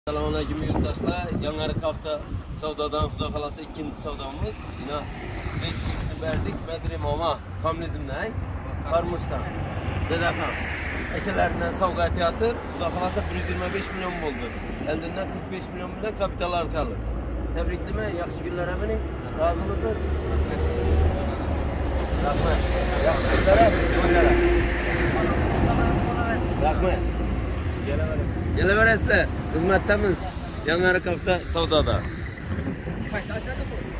Selamünaleyküm yurttaşlar. Yanarık hafta savdadan Xudo kalası ikinci savdamız. Yine 5 kişini verdik. Bedrim Oma Kamlizmden, Karmış'tan, Dedekam. Ekelerinden savga tiyatır. Xudo kalası 125 milyon buldu. Elinden 45 milyon bilen kapital arkalı. Tebriklime, yakşı günlere benim. Razımızdır. Rahmet. Yakşı günlere, Rahmet. Geleveresle hizmettemiz Yanarık hafta savdada.